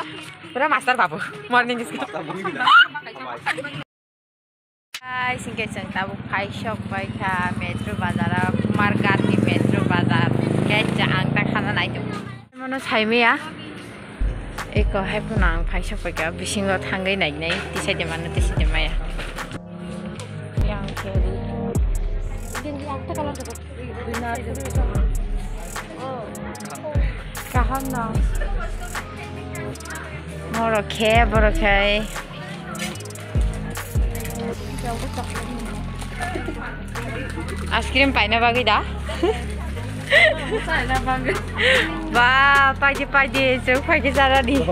Pura master babu. Morning is good. Hai, singkat cerita bu Pai Shop Pai ka Metro Bazar, Margati Metro Bazar. Kayak jangan tak kalah naik tu. Mana saya ya? Eko hai punang Pai Shop Pai ka bising lot hanggai naik naik. Tisai di mana tisai di mana ya? Yang kiri. Jadi aku kalau dapat dinar itu. Oh. Kaham na. Borokhe, borokhe. Aiskrim paina bagi dah. Paina bagi. Wah, pagi so pagi cara di.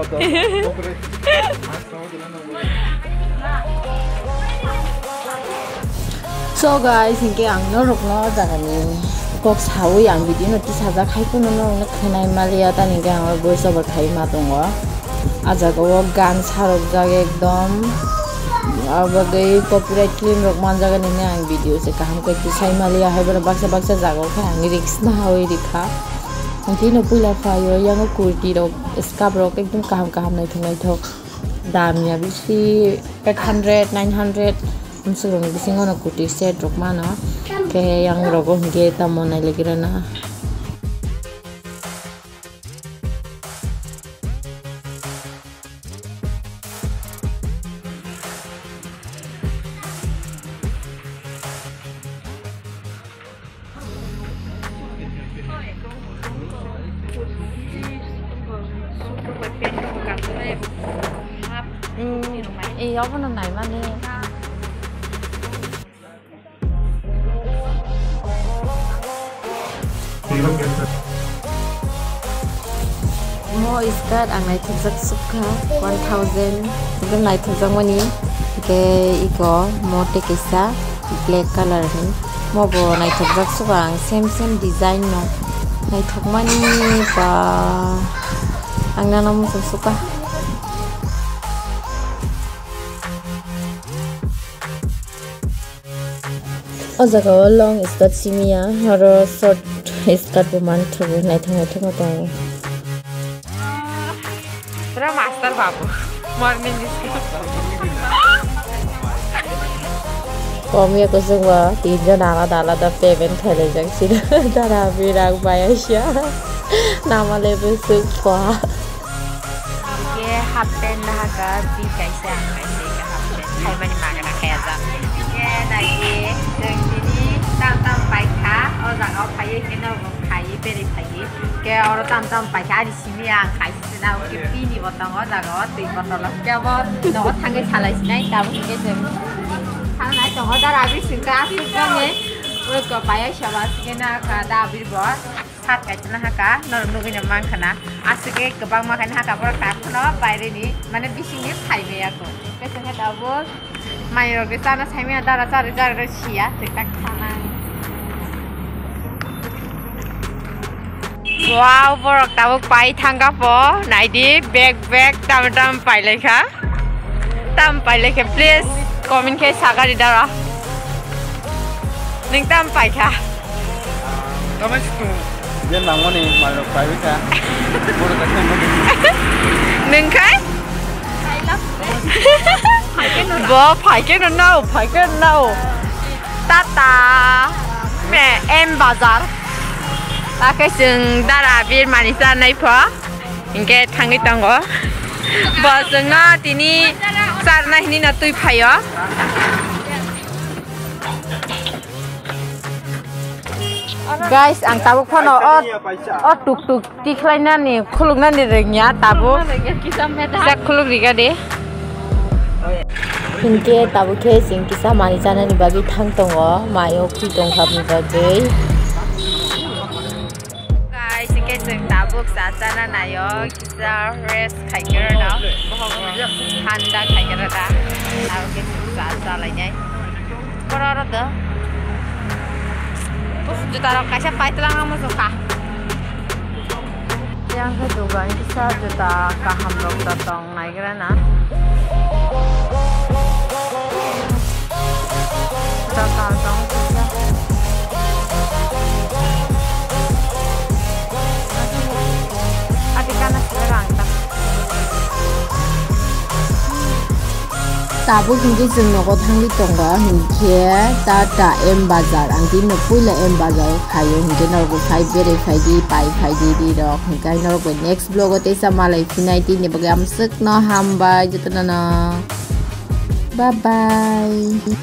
So guys, ini ang norok no dani. Kok sawu yang video nanti saja kai pun no kenai Malia tani ang voice over kai matungo. Aja ko gan sarok jaga ekdom. Abagai copyright claim rok manjaga ni ang video se kaham ko kisai Malia hai bar baksa jago kha ang risk na hoi dikha. Nanti no pula fayo yang kurti rok scarf rok ekdom kaham nai thok damnya bisi 800 900 Suruh ni singo na kurti set rok mana ke yang rogo hingge tamon nai legirana. Apa nang nai mana? Mo iskat ang nai thak sukha 1000 itu nai thak mani ke iko mo te kisa black color ni mo bo nai thak sukha ang same design no nai thak mani pa ang nanam sukha. Oh jaga long skirt simia haro short skirt buman thobe nai thang to pura master babu morning is Komia ko sungwa tinja alada payment thale jang sida dara birang bayasya nama level sukwa ke happen na ka bi kaisa kaisa ka happen hai mani magana kaya ja ke nai tam pai kha or jaga pai ke na pai beri pai ke or tam pai kha di sini ang khai sina ke pini botang or jaga tui botol ke bo no thangai salai sinai ta bu ke sem thangai to hodar abi singka asukka ne oi ko pai shaba ke na ka da bir bo sat ka chana haka nor nugi na man khana asuke kebang makan haka por ka khana baire ni mane bising ni khai me ako ke sanga da bo mai ro ke sana sai me dara jar sia tak khana. Wow, borok tabuk pai thangga po naidi bag tam pai lekha please comment ke sagari dara ning tam pai kha Kamas tu jen bangoni malok pai ka borok ka thangga ning kai bo pai ke no tata me em bazar Pakai seng darah bir manisa naik pa, ingke thangi tanggo. Baseng na tini sarna ini natui payo. Guys, ang tabuk pano tuk tiklainan ni khuluknan ni regnya tabuk. Sak khuluk riga de. Ingke tabuk ke sing kisah manisa na ni bagi thang tanggo, mayo pitong kap ni bagi. Sing tabuk sasana nayo kita rest khaikera na thanda khaikera da aw ke sasa lainnya kororo de bus juta ro kaisa paitlang amo suka yang kedua kita juta kaham rok datang naikera na datang kita Adik anak sekarang tak Tabu hingga jeng nogo tangli tongo hingga tata M Bazar angti nepula M Bazar kayo hingga nogo kai bere kai di pai kai di rok hingga nogo next vlog ote sama lai finai ti ne bagam sek no hamba jatana na bye bye.